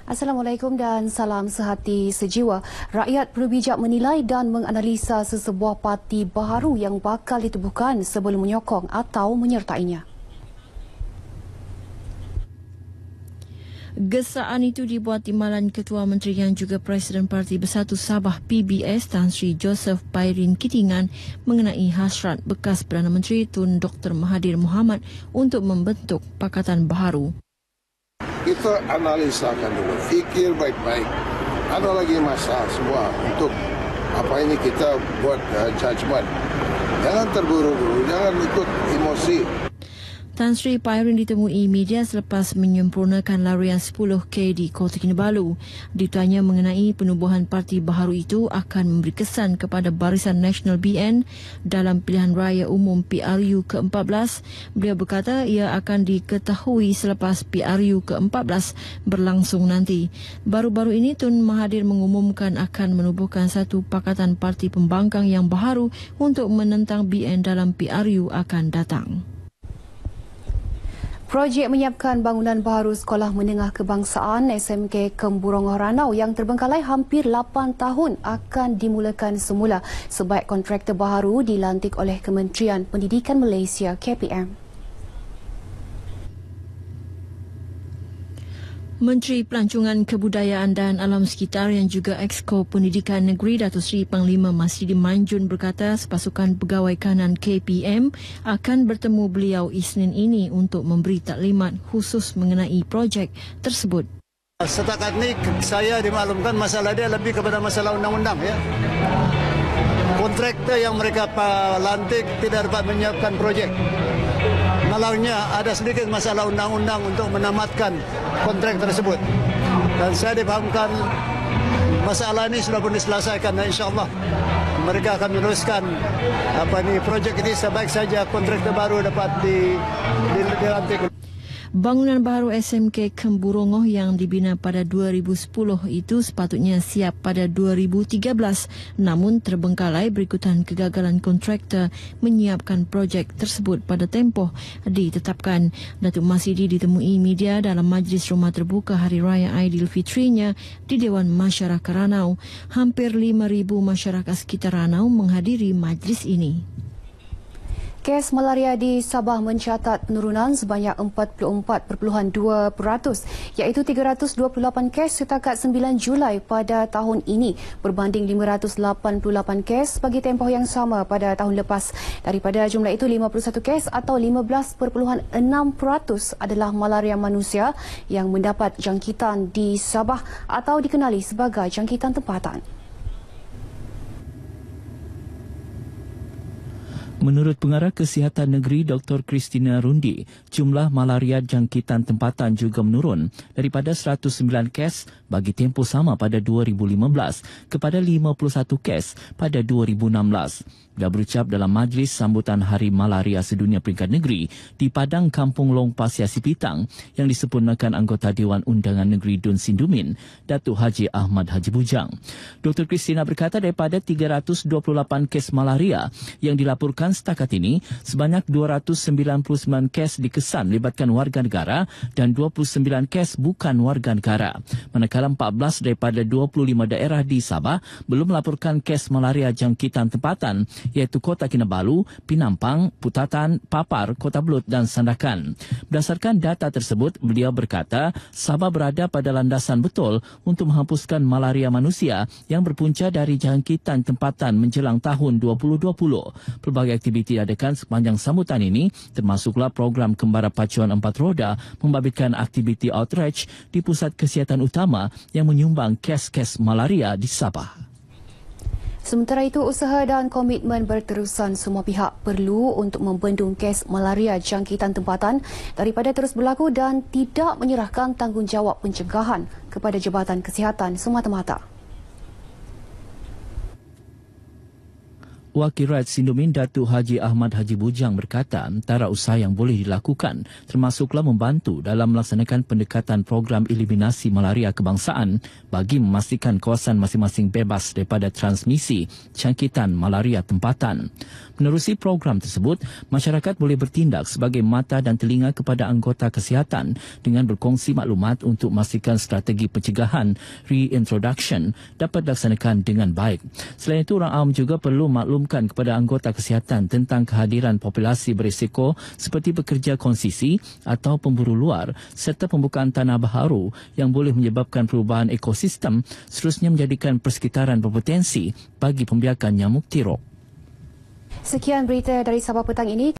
Assalamualaikum dan salam sehati sejiwa. Rakyat perlu bijak menilai dan menganalisa sesebuah parti baharu yang bakal ditubuhkan sebelum menyokong atau menyertainya. Gesaan itu dibuat timbalan Ketua Menteri yang juga Presiden Parti Bersatu Sabah PBS Tan Sri Joseph Pairin Kitingan mengenai hasrat bekas Perdana Menteri Tun Dr. Mahathir Mohamad untuk membentuk Pakatan Baharu. Kita analisakan dulu, fikir baik-baik. Ada lagi masa semua untuk apa ini kita buat judgement. Jangan terburu-buru, jangan ikut emosi. Tan Sri Pairin ditemui media selepas menyempurnakan larian 10K di Kota Kinabalu. Ditanya mengenai penubuhan parti baharu itu akan memberi kesan kepada Barisan Nasional BN dalam pilihan raya umum PRU ke-14, beliau berkata ia akan diketahui selepas PRU ke-14 berlangsung nanti. Baru-baru ini Tun Mahathir mengumumkan akan menubuhkan satu pakatan parti pembangkang yang baharu untuk menentang BN dalam PRU akan datang. Projek menyiapkan bangunan baharu Sekolah Menengah Kebangsaan SMK Kemburongoh Ranau yang terbengkalai hampir 8 tahun akan dimulakan semula sebaik kontraktor baharu dilantik oleh Kementerian Pendidikan Malaysia KPM. Menteri Pelancongan Kebudayaan dan Alam Sekitar yang juga Exco Pendidikan Negeri Datuk Seri Panglima Masjidi Manjun berkata sepasukan pegawai kanan KPM akan bertemu beliau Isnin ini untuk memberi taklimat khusus mengenai projek tersebut. Setakat ini saya dimaklumkan masalah dia lebih kepada masalah undang-undang ya. Kontraktor yang mereka lantik tidak dapat menyiapkan projek. Malangnya ada sedikit masalah undang-undang untuk menamatkan kontrak tersebut. Dan saya dipahamkan masalah ini sudah pun diselesaikan dan insyaAllah mereka akan meneruskan projek ini sebaik saja kontraktor baru dapat dilantik. Bangunan baharu SMK Kemburongoh yang dibina pada 2010 itu sepatutnya siap pada 2013, namun terbengkalai berikutan kegagalan kontraktor menyiapkan projek tersebut pada tempoh ditetapkan. Datuk Masidi ditemui media dalam majlis rumah terbuka Hari Raya Aidilfitrinya di Dewan Masyarakat Ranau. Hampir 5,000 masyarakat sekitar Ranau menghadiri majlis ini. Kes malaria di Sabah mencatat penurunan sebanyak 44.2%, iaitu 328 kes setakat 9 Julai pada tahun ini berbanding 588 kes bagi tempoh yang sama pada tahun lepas. Daripada jumlah itu, 51 kes atau 15.6% adalah malaria manusia yang mendapat jangkitan di Sabah atau dikenali sebagai jangkitan tempatan. Menurut Pengarah Kesihatan Negeri Dr. Christina Rundi, jumlah malaria jangkitan tempatan juga menurun daripada 109 kes bagi tempoh sama pada 2015 kepada 51 kes pada 2016. Dia berucap dalam majlis sambutan Hari Malaria Sedunia Peringkat Negeri di Padang Kampung Long Pasir Sipitang yang disempurnakan anggota Dewan Undangan Negeri Dun Sindumin, Datuk Haji Ahmad Haji Bujang. Dr. Christina berkata daripada 328 kes malaria yang dilaporkan setakat ini, sebanyak 299 kes dikesan melibatkan warga negara dan 29 kes bukan warga negara. Manakala 14 daripada 25 daerah di Sabah belum melaporkan kes malaria jangkitan tempatan, iaitu Kota Kinabalu, Pinampang, Putatan, Papar, Kota Belud dan Sandakan. Berdasarkan data tersebut, beliau berkata Sabah berada pada landasan betul untuk menghapuskan malaria manusia yang berpunca dari jangkitan tempatan menjelang tahun 2020. Pelbagai aktiviti diadakan sepanjang sambutan ini, termasuklah program Kembara Pacuan 4 Roda membabitkan aktiviti outreach di pusat kesihatan utama yang menyumbang kes-kes malaria di Sabah. Sementara itu, usaha dan komitmen berterusan semua pihak perlu untuk membendung kes malaria jangkitan tempatan daripada terus berlaku dan tidak menyerahkan tanggungjawab pencegahan kepada Jabatan Kesihatan semata-mata. Wakil Rakyat Sindomin Datuk Haji Ahmad Haji Bujang berkata antara usaha yang boleh dilakukan termasuklah membantu dalam melaksanakan pendekatan program eliminasi malaria kebangsaan bagi memastikan kawasan masing-masing bebas daripada transmisi jangkitan malaria tempatan. Menerusi program tersebut, masyarakat boleh bertindak sebagai mata dan telinga kepada anggota kesihatan dengan berkongsi maklumat untuk memastikan strategi pencegahan reintroduction dapat dilaksanakan dengan baik. Selain itu, orang awam juga perlu maklumkan kepada anggota kesihatan tentang kehadiran populasi berisiko seperti pekerja konsisi atau pemburu luar serta pembukaan tanah baharu yang boleh menyebabkan perubahan ekosistem seterusnya menjadikan persekitaran berpotensi bagi pembiakan nyamuk tirok. Sekian berita dari Sabah petang ini.